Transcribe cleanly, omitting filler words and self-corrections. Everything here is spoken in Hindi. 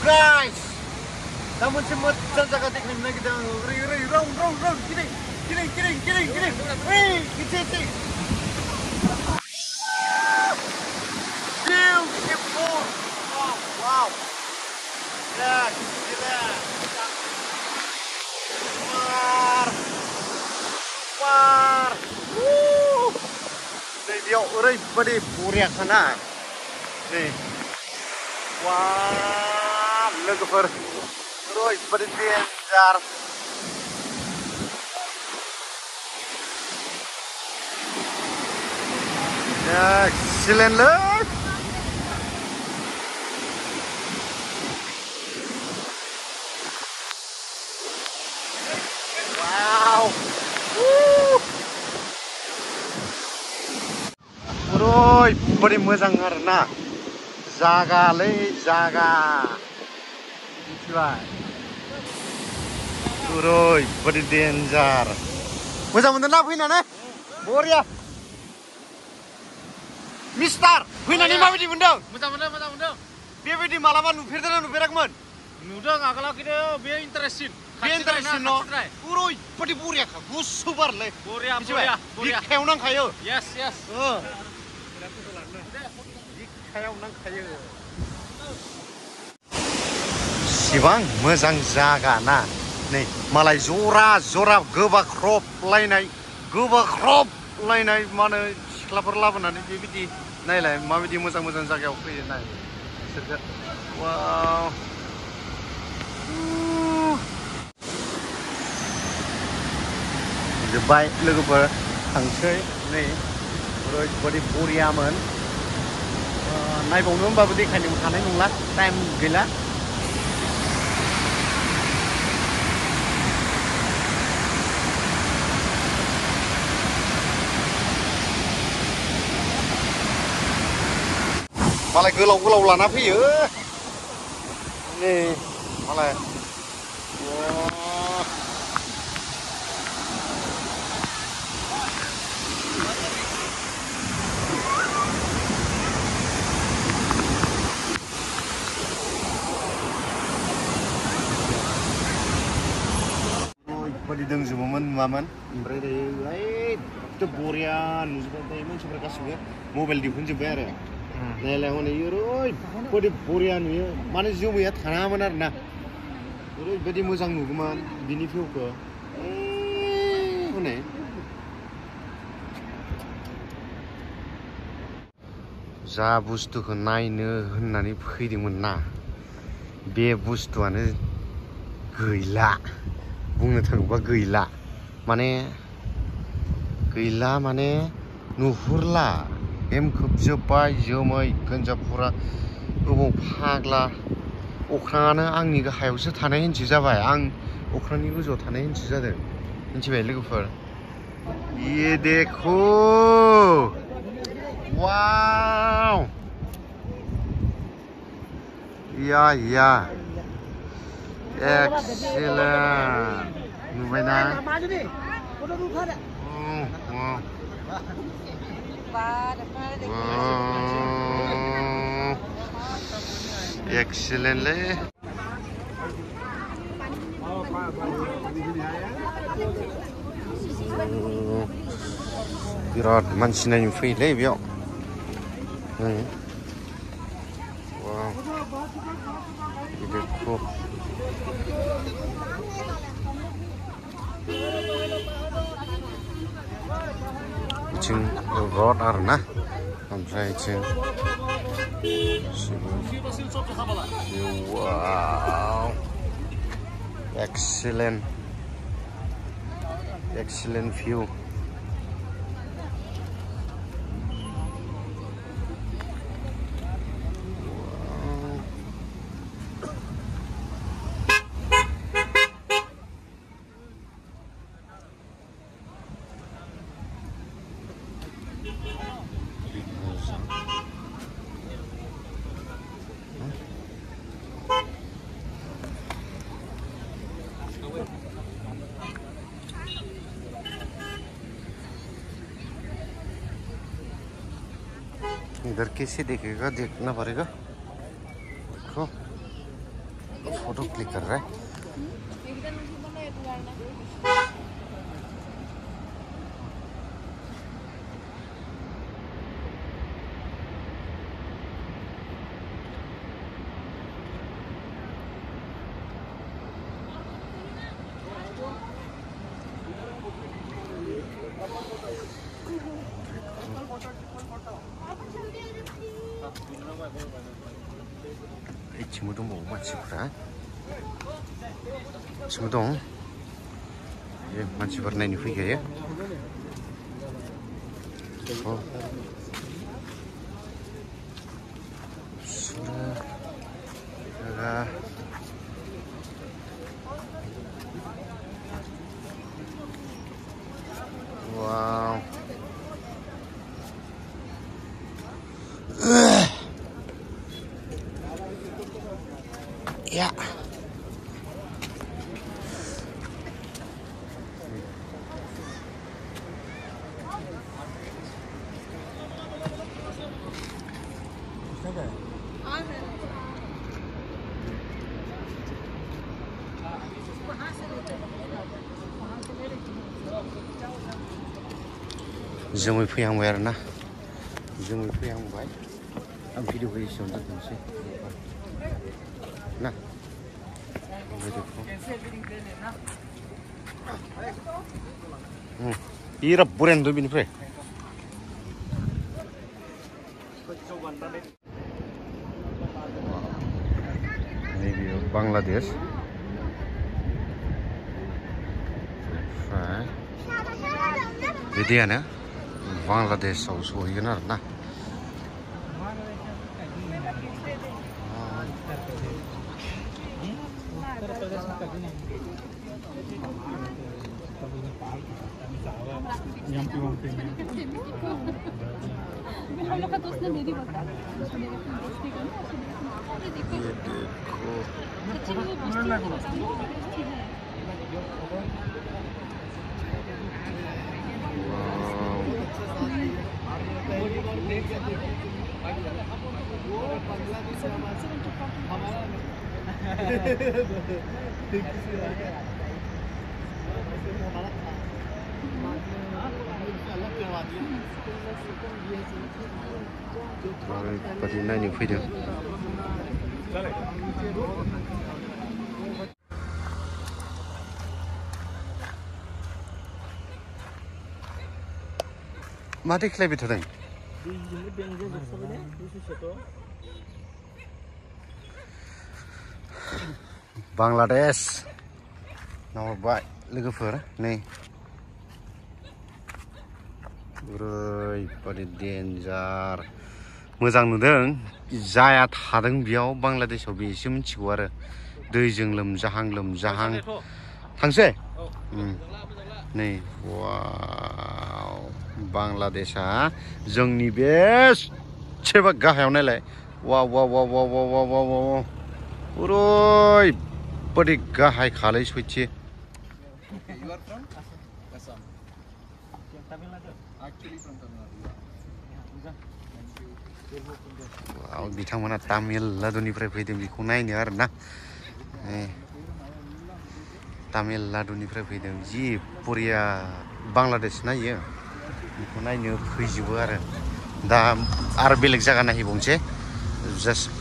guys. Namun semut jaga teknik lagi dah. Round. Kiring. Hey, kiti. Biutiful. Wow. Ya, gila. Super. Đây điệu ở đây và đi phù rẹt khán à. Đây. Wow, logover. Rồi, và đi tiền jar. Excellent look. Wow. Rồi, beri मोजां आरोना जागालै जागा मिथिबाय ओरै बरि डेन्जार मोजां मोनदों ना फैनानै बरिया मिस्टार फैनानै माबायदि मोनदों मोजां मोनदों बेबायदि मालाबा नुफेरदों ना नुफेराखैमोन नुदों आगोलाव खिन्थु बे इन्टारेस्टिं न' ओरैबायदि बरियाखा गुसु बारलै बरिया बिखायाव नांखायो येस बिखायाव नांखायो इसिबां मोजां जागा ना नै मालाय जरा गोबाख्रबलायनाय मा होनो सिख्लाफोर लाबोनानै बेबायदि नायलाय माबायदि मोजां जायगायाव फैयो नाय बिसोरखो वाव जोब्बाय लोगोफोर थांसै नै ओरैबायदि बरियामोन नायबावनो होनबाबो देखायनो हानाय नंला टाइम गैला मालाय गोलाव लाना फैयो नै मालाय ओरैबायदि दंजोबोमोन नुवामोन ओमफ्राय दायो बरिया नुजोब्बाय दायो मानसिफ्रा गासिबो मबाइल दिहुनजोब्बाय आरो नायलाय हनै ओरैबायदि बरिया नुयो माने जोमैया थानाङामोन आरो ना ओरैबायदि मोजां नुगौमोन बिनि भिउखौ हनै जा बुस्थुखौ नायनो होननानै फैदोंमोन ना बे बुस्थुआनो गैला बुंनो थाङोबा गैला माने नुहुरला खोबजोब्बाय जोमै गोनजाफुरा अबाव फाग्ला अख्राङानो आंनि गाहायावसो थानाय हिनसो जाबाय आं अख्रांनि गोजौआव थानाय हिनसो जादों मिथिबाय लोगोफोर ये देखो वाव या एक्सेलेन्ट नुबायना एक्सेलेन्टलै बिराद मानसि नायनो फैयोलै बेयाव बिथिं रड आरोना ओमफ्राय बिथिं वाव एक्सेलेन्ट भिउ इधर कैसे देखेगा देखना पड़ेगा देखो फोटो क्लिक कर रहा है 친구 동 먹어 마치브라 친구 동 예 마치브라 나니 피게 수라 가 와우 야 जोमै फैहांबाय आरोना जोमै फैहांबाय आं भिडिअखौ एसेयावनो दोननोसै ना बिराद बरियानो दं बिनिफ्राय नैबे बांलादेश ओमफ्राय बिदियानो बांलादेशआव सहैगोन आरोना Pati naik video. Mati kelai betul tak? Bangladesh. Nomor baik, lagi fur, nih. Urai, pada danger. मोजां नुदों जाया थादों बेयाव बांलादेशआव बेसो मिथिगौ आरो दैजों लोमजाहां थांसै नै वाव बांलादेशआ जोंनि बे सेबा गाहायाव नायलाय वाव वाव वाव वाव वाव वाव वाव ओरैबादि गाहाय खालै सयथि बिथांमोना तामिलनाडुनिफ्राय फैदों बेखौ नायनो आरोना तामिलनाडुनिफ्राय फैदों जि बरिया बांलादेश नायो बेखौ नायनो फैजोबो आरो दा आरो बेलेग जायगा नायहैबावनोसै जास्ट